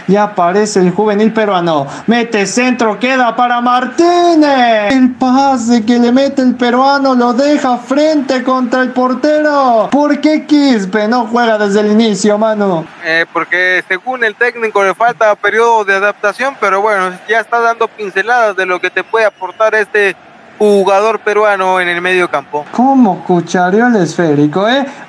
Ya aparece el juvenil peruano. Mete centro, queda para Martínez. El pase que le mete el peruano lo deja frente contra el portero. ¿Por qué Quispe no juega desde el inicio, mano? Porque según el técnico le falta periodo de adaptación, pero bueno, ya está dando pinceladas de lo que te puede aportar este jugador peruano en el medio campo. ¿Cómo cuchareó el esférico,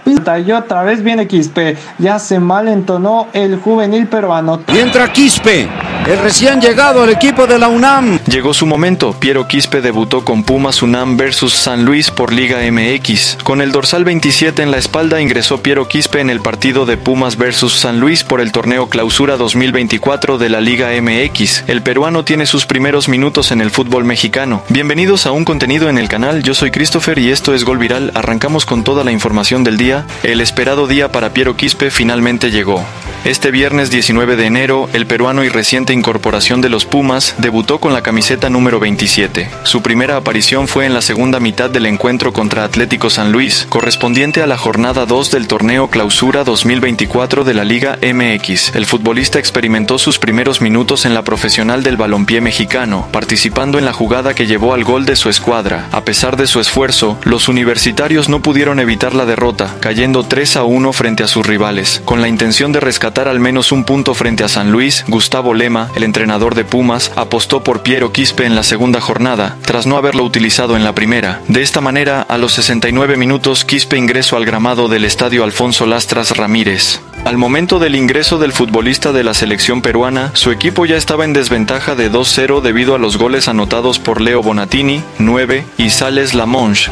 Y otra vez viene Quispe. Ya se malentonó el juvenil peruano. Y entra Quispe, el recién llegado al equipo de la UNAM. Llegó su momento. Piero Quispe debutó con Pumas UNAM versus San Luis por Liga MX. Con el dorsal 27 en la espalda ingresó Piero Quispe en el partido de Pumas versus San Luis por el torneo Clausura 2024 de la Liga MX. El peruano tiene sus primeros minutos en el fútbol mexicano. Bienvenidos a un contenido en el canal. Yo soy Christopher y esto es Gol Viral. Arrancamos con toda la información del día. El esperado día para Piero Quispe finalmente llegó. Este viernes 19 de enero, el peruano y reciente incorporación de los Pumas debutó con la camiseta número 27. Su primera aparición fue en la segunda mitad del encuentro contra Atlético San Luis, correspondiente a la jornada 2 del torneo Clausura 2024 de la Liga MX. El futbolista experimentó sus primeros minutos en la profesional del balompié mexicano, participando en la jugada que llevó al gol de su escuadra. A pesar de su esfuerzo, los universitarios no pudieron evitar la derrota, cayendo 3-1 frente a sus rivales. Con la intención de rescatar al menos un punto frente a San Luis, Gustavo Lema, el entrenador de Pumas, apostó por Piero Quispe en la segunda jornada, tras no haberlo utilizado en la primera. De esta manera, a los 69 minutos, Quispe ingresó al gramado del estadio Alfonso Lastras Ramírez. Al momento del ingreso del futbolista de la selección peruana, su equipo ya estaba en desventaja de 2-0 debido a los goles anotados por Leo Bonatini, 9, y Sales Lamonge,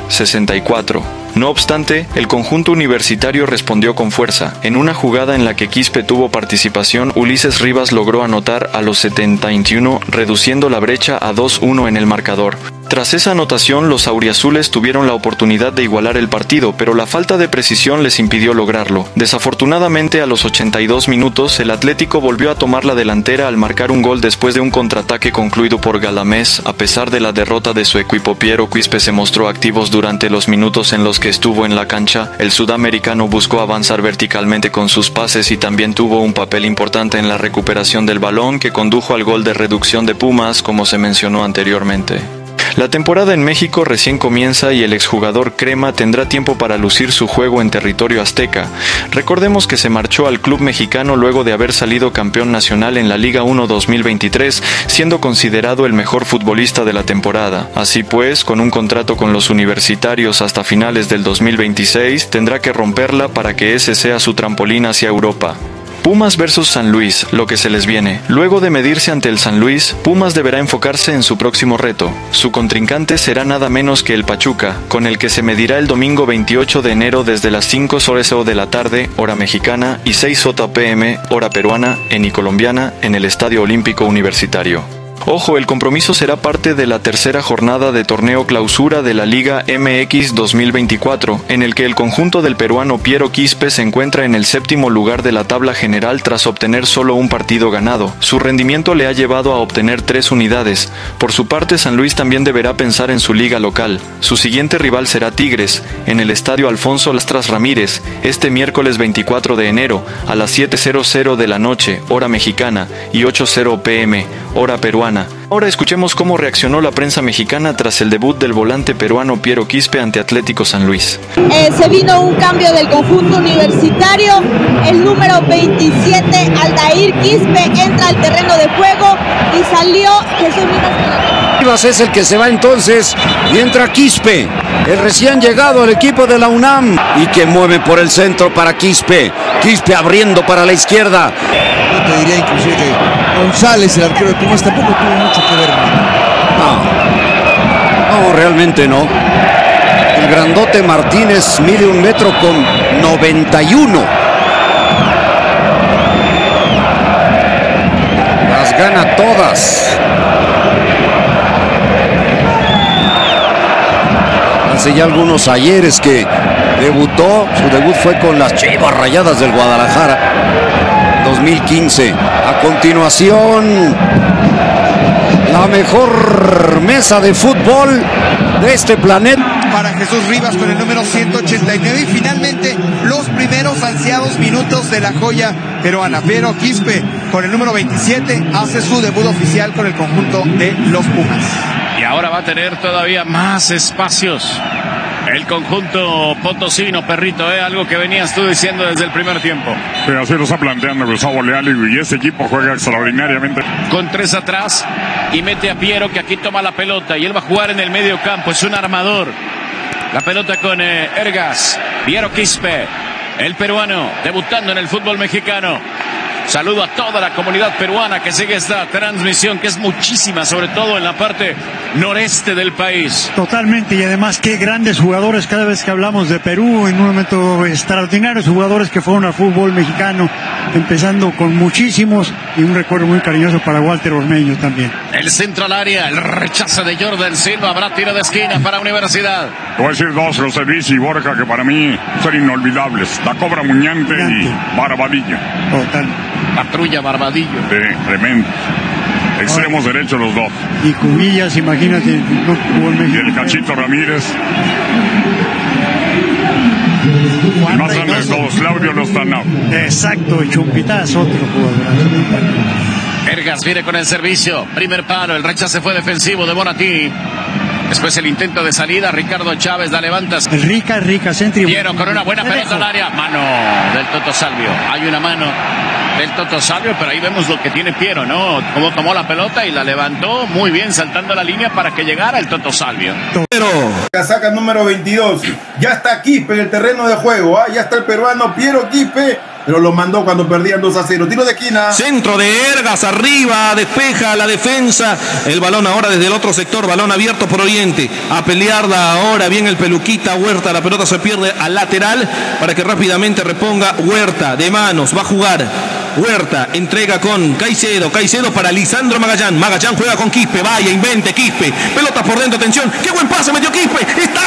64. No obstante, el conjunto universitario respondió con fuerza. En una jugada en la que Quispe tuvo participación, Ulises Rivas logró anotar a los 71, reduciendo la brecha a 2-1 en el marcador. Tras esa anotación, los auriazules tuvieron la oportunidad de igualar el partido, pero la falta de precisión les impidió lograrlo. Desafortunadamente, a los 82 minutos, el Atlético volvió a tomar la delantera al marcar un gol después de un contraataque concluido por Galamés. A pesar de la derrota de su equipo, Piero Quispe se mostró activo durante los minutos en los que estuvo en la cancha. El sudamericano buscó avanzar verticalmente con sus pases y también tuvo un papel importante en la recuperación del balón que condujo al gol de reducción de Pumas, como se mencionó anteriormente. La temporada en México recién comienza y el exjugador Crema tendrá tiempo para lucir su juego en territorio azteca. Recordemos que se marchó al club mexicano luego de haber salido campeón nacional en la Liga 1 2023, siendo considerado el mejor futbolista de la temporada. Así pues, con un contrato con los universitarios hasta finales del 2026, tendrá que romperla para que ese sea su trampolín hacia Europa. Pumas versus San Luis, lo que se les viene. Luego de medirse ante el San Luis, Pumas deberá enfocarse en su próximo reto. Su contrincante será nada menos que el Pachuca, con el que se medirá el domingo 28 de enero desde las 5 horas de la tarde, hora mexicana, y 6 p.m., hora peruana, y colombiana, en el Estadio Olímpico Universitario. Ojo, el compromiso será parte de la tercera jornada de torneo Clausura de la Liga MX 2024, en el que el conjunto del peruano Piero Quispe se encuentra en el séptimo lugar de la tabla general tras obtener solo un partido ganado. Su rendimiento le ha llevado a obtener 3 unidades. Por su parte, San Luis también deberá pensar en su liga local. Su siguiente rival será Tigres, en el estadio Alfonso Lastras Ramírez, este miércoles 24 de enero, a las 7:00 de la noche, hora mexicana, y 8:00 p.m., hora peruana. Ahora escuchemos cómo reaccionó la prensa mexicana tras el debut del volante peruano Piero Quispe ante Atlético San Luis. Se vino un cambio del conjunto universitario. El número 27, Aldair Quispe, entra al terreno de juego y salió Jesús Rivas es el que se va entonces y entra Quispe, el recién llegado al equipo de la UNAM, y que mueve por el centro para Quispe. Quispe abriendo para la izquierda. Yo te diría inclusive que González, el arquero de Pumas, tampoco tuvo mucho que ver. No, realmente no. El grandote Martínez mide 1,91 m. Las gana todas. Hace ya algunos ayeres que debutó. Su debut fue con las Chivas Rayadas del Guadalajara, 2015. A continuación, la mejor mesa de fútbol de este planeta. para Jesús Rivas con el número 189. Y finalmente, los primeros ansiados minutos de la joya peruana. Piero Quispe, con el número 27, hace su debut oficial con el conjunto de los Pumas. Y ahora va a tener todavía más espacios el conjunto potosino, Perrito, algo que venías tú diciendo desde el primer tiempo. Pero así lo está planteando Gustavo Leal, y ese equipo juega extraordinariamente. Con 3 atrás y mete a Piero, que aquí toma la pelota y él va a jugar en el medio campo, es un armador. La pelota con Ergas, Piero Quispe, el peruano, debutando en el fútbol mexicano. Saludo a toda la comunidad peruana que sigue esta transmisión, que es muchísima, sobre todo en la parte noreste del país. Totalmente, y además qué grandes jugadores cada vez que hablamos de Perú, en un momento extraordinarios jugadores que fueron al fútbol mexicano, empezando con muchísimos, y un recuerdo muy cariñoso para Walter Ormeño también. El centro al área, el rechazo de Jordan Silva, habrá tiro de esquina para Universidad. Te voy a decir dos, José Luis y Borja, que para mí son inolvidables. La Cobra Muñante y Barbadilla. Total. Patrulla Barbadillo. Sí, tremendo. Extremos derechos los dos. Y Cubillas, imagínate, no jugó en México. Y el Cachito Ramírez. Y más grande de todos, Claudio Lostanao. Exacto, Chumpitazo, otro jugador. Ergas viene con el servicio. Primer palo, el rechazo fue defensivo de Bonatini. Después el intento de salida, Ricardo Chávez la levanta. El Rica, Centri. Piero con una buena pelota al área. Mano del Toto Salvio. Hay una mano del Toto Salvio, pero ahí vemos lo que tiene Piero, ¿no? Cómo tomó la pelota y la levantó muy bien, saltando la línea para que llegara el Toto Salvio. Casaca número 22. Ya está Quispe en el terreno de juego, ¿ah? Ya está el peruano Piero Quispe, pero lo mandó cuando perdían 2-0. Tiro de esquina. Centro de Ergas, arriba, despeja la defensa. El balón ahora desde el otro sector, balón abierto por Oriente. A pelearla ahora bien el Peluquita Huerta. La pelota se pierde al lateral para que rápidamente reponga Huerta. De manos, va a jugar Huerta, entrega con Caicedo para Lisandro Magallán. Magallán juega con Quispe, vaya, invente Quispe. Pelota por dentro, atención. ¡Qué buen pase metió Quispe! ¡Está!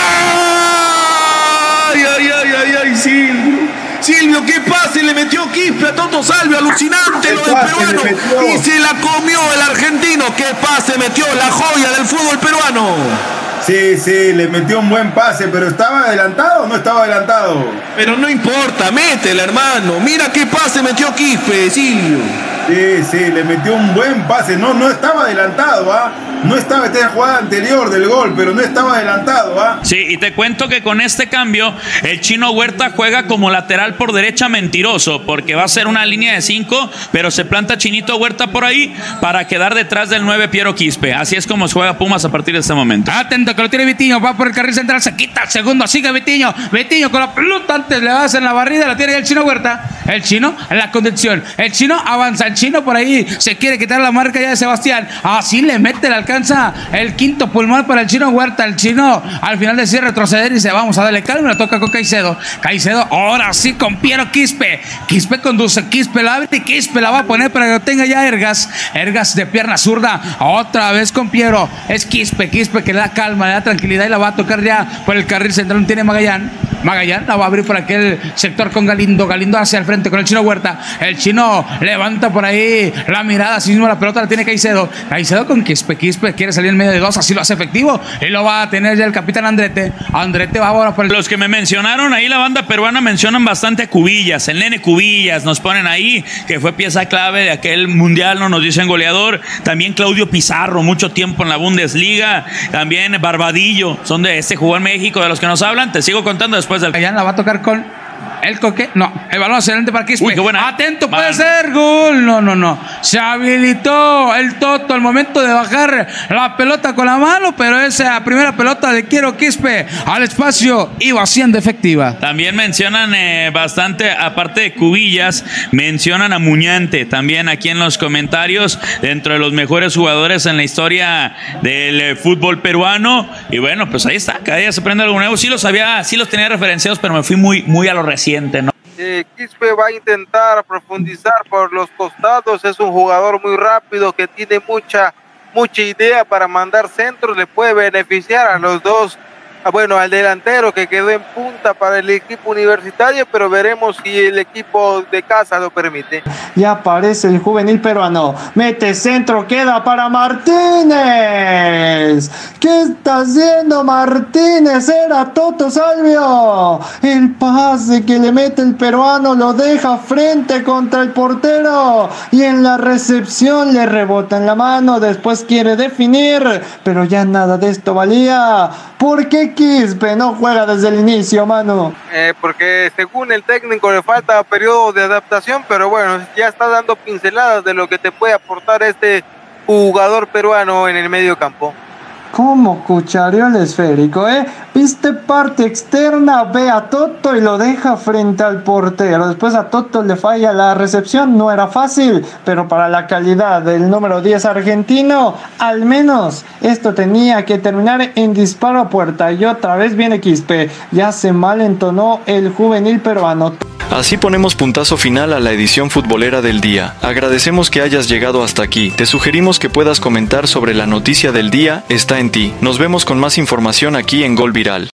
¡Ay, Silvio, qué pase le metió Quispe a Toto Salvio! Alucinante lo del peruano. Y se la comió el argentino. ¡Qué pase metió la joya del fútbol peruano! Sí, le metió un buen pase, pero ¿estaba adelantado o no estaba adelantado? Pero no importa, métele, hermano. Mira qué pase metió Quispe, Silvio. Sí, le metió un buen pase. No estaba adelantado, ¿ah? No estaba, esta jugada anterior del gol, pero no estaba adelantado, ¿ah? Sí, y te cuento que con este cambio, el Chino Huerta juega como lateral por derecha mentiroso, porque va a ser una línea de 5, pero se planta Chinito Huerta por ahí para quedar detrás del 9 Piero Quispe. Así es como juega Pumas a partir de este momento. Atento que lo tiene Vitiño, va por el carril central, se quita el segundo, sigue Vitiño con la pelota, antes le va a hacer la barrida, la tiene ya el Chino Huerta. El Chino en la conducción, el Chino avanza, el Chino por ahí se quiere quitar la marca ya de Sebastián, así le mete, le alcanza el quinto pulmón para el Chino Huerta. El Chino al final decide retroceder y dice vamos a darle calma, la toca con Caicedo, ahora sí con Piero Quispe conduce, Quispe la abre y Quispe la va a poner para que lo tenga ya Ergas de pierna zurda, otra vez con Piero, es Quispe que le da calma, le da tranquilidad y la va a tocar ya por el carril central, no tiene Magallán la va a abrir por aquel sector con Galindo hacia el frente con el Chino Huerta, el Chino levanta por ahí la mirada, así mismo la pelota la tiene Caicedo con Quispe quiere salir en medio de dos, así lo hace efectivo y lo va a tener ya el capitán Andrete va ahora por el... Los que me mencionaron ahí, la banda peruana mencionan bastante a Cubillas, el nene Cubillas, nos ponen ahí, que fue pieza clave de aquel mundial, no nos dicen goleador, también Claudio Pizarro, mucho tiempo en la Bundesliga, también Barbadillo, son de este jugó en México, de los que nos hablan, te sigo contando después del... Allá la va a tocar con el Coque, el balón excelente para Quispe. Uy, qué buena. Atento, puede ser gol. No. Se habilitó el Toto al momento de bajar la pelota con la mano, pero esa primera pelota de Piero Quispe al espacio iba siendo efectiva. También mencionan bastante, aparte de Cubillas, mencionan a Muñante también aquí en los comentarios, dentro de los mejores jugadores en la historia del fútbol peruano. Y bueno, pues ahí está, cada día se aprende algo nuevo. Sí los tenía referenciados, pero me fui muy a lo reciente, ¿no? Quispe va a intentar profundizar por los costados, es un jugador muy rápido que tiene mucha idea para mandar centros, le puede beneficiar a los dos al delantero que quedó en punta para el equipo universitario, pero veremos si el equipo de casa lo permite. Ya aparece el juvenil peruano, mete centro, queda para Martínez. ¿Qué está haciendo Martínez? Era Toto Salvio. El pase que le mete el peruano lo deja frente contra el portero y en la recepción le rebota en la mano, después quiere definir, pero ya nada de esto valía. ¿Por qué Quispe no juega desde el inicio, mano? Porque según el técnico le falta periodo de adaptación, pero bueno, ya está dando pinceladas de lo que te puede aportar este jugador peruano en el medio campo. ¿Cómo cuchareó el esférico, Viste parte externa, ve a Toto y lo deja frente al portero. Después a Toto le falla la recepción, no era fácil, pero para la calidad del número 10 argentino, al menos esto tenía que terminar en disparo a puerta. Y otra vez viene Quispe, ya se malentonó el juvenil peruano. Así ponemos puntazo final a la edición futbolera del día. Agradecemos que hayas llegado hasta aquí. Te sugerimos que puedas comentar sobre la noticia del día, está en ti. Nos vemos con más información aquí en Gol Viral.